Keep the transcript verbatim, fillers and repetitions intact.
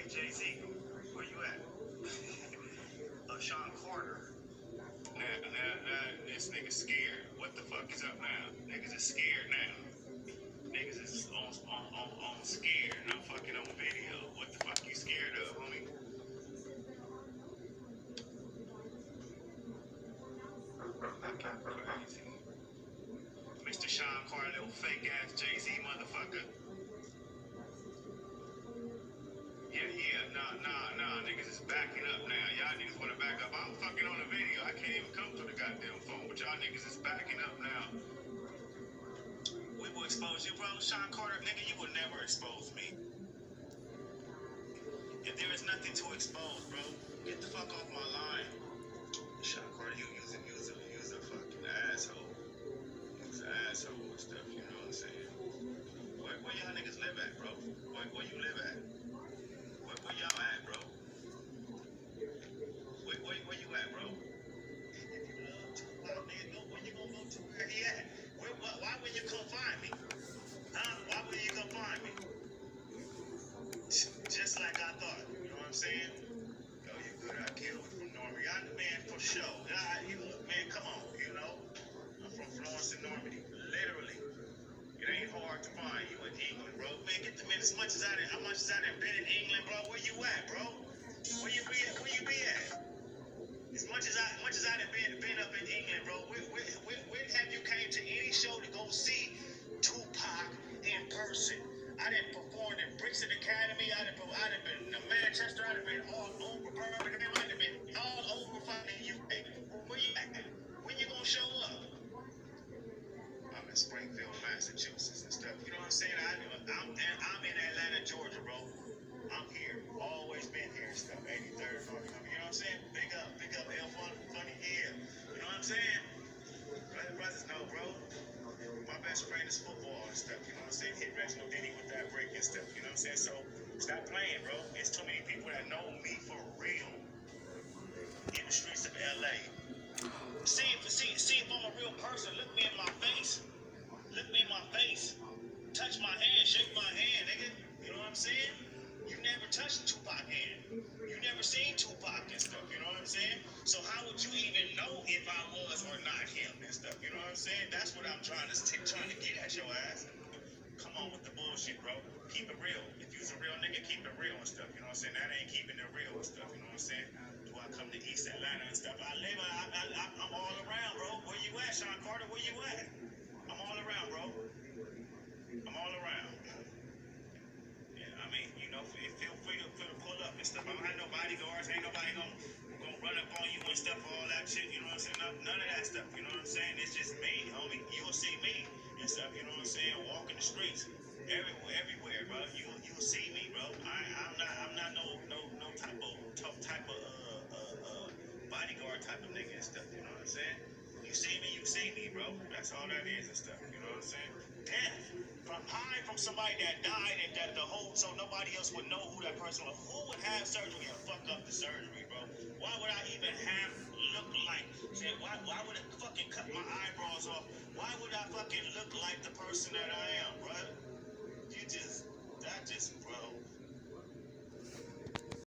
Jay-Z, where you at? uh, Sean Carter. Now, now, now, this nigga scared. What the fuck is up now? Niggas is scared now. Niggas is on, on, on, on scared. No fucking on video. What the fuck you scared of, homie? Crazy. Mister Sean Carter, little fake ass Jay-Z motherfucker. Yeah, yeah, nah, nah, nah. Niggas is backing up now. Y'all niggas wanna back up. I'm fucking on the video. I can't even come to the goddamn phone, but y'all niggas is backing up now. We will expose you, bro. Sean Carter, nigga, you will never expose me. If there is nothing to expose, bro, get the fuck off my line. Sean Carter, you use a, use a, use a fucking asshole. Use an asshole and stuff, you know what I'm saying? Where, where y'all niggas live at, bro? Where, where you live at? Where, where y'all at, bro? Where, where, where you at, bro? If you love Tupac, nigga, go, where you gonna go to? Where he at? Where, why, why would you come find me? Huh? Why would you come find me? Just like I thought, you know what I'm saying? Yo, you good, Akil from Normandy. I'm the man for sure. I, you, man, come on, you know? I'm from Florence and Normandy, literally. It ain't hard to find you in England, bro. Man, get the man as much as I done, how much as I done been in England, bro. Where you at, bro? Where you be at? Where you be at? As much as I, as much as I done been, been up in England, bro. Where, where, where, where have you came to any show to go see Tupac in person? I done performed in Brixton Academy. I done, I done been in Manchester. I done been all over Birmingham. I done been all over fucking U K. Where you at? When you gonna show up? I'm in Springfield, Massachusetts and stuff. You know what I'm saying? I, I'm, I'm in Atlanta, Georgia, bro. I'm here. Always been here and stuff. eighty-third, you know what I'm saying? Big up, big up, L Fun, funny here. You know what I'm saying? Brother, brothers know, bro. My best friend is football and stuff. You know what I'm saying? Hit Reginald Denny with that break and stuff. You know what I'm saying? So stop playing, bro. It's too many people that know me for real in the streets of L A. See if, see, see if I'm a real person. Look me in my face. Look me in my face. Touch my hand. Shake my hand, nigga. You know what I'm saying? You never touched Tupac hand. You never seen Tupac and stuff. You know what I'm saying? So how would you even know if I was or not him and stuff? You know what I'm saying? That's what I'm trying to t- trying to get at your ass. Come on with the bullshit, bro. Keep it real. If you's a real nigga, keep it real and stuff. You know what I'm saying? That ain't keeping it real and stuff. You know what I'm saying? Do I come to East Atlanta and stuff? I live. I, I, I, I'm all around, bro. Where you at, Sean Carter? Where you at? I'm all around, bro. I'm all around. Yeah, I mean, you know, feel free to, to pull up and stuff. I don't have no bodyguards. Ain't nobody gonna, gonna run up on you and stuff, all that shit. You know what I'm saying? None, none of that stuff. You know what I'm saying? It's just me, homie. You'll see me and stuff. You know what I'm saying? Walking the streets, everywhere, everywhere, bro. You you'll see me, bro. I I'm not I'm not no no no type of tough type of uh, uh uh bodyguard type of nigga and stuff. You know what I'm saying? You see me, you see me, bro. That's all that is and stuff. You know what I'm saying? Death. From hiding from somebody that died and that the whole, so nobody else would know who that person was. Who would have surgery and fuck up the surgery, bro? Why would I even have look like, say, why, why would it fucking cut my eyebrows off? Why would I fucking look like the person that I am, bro?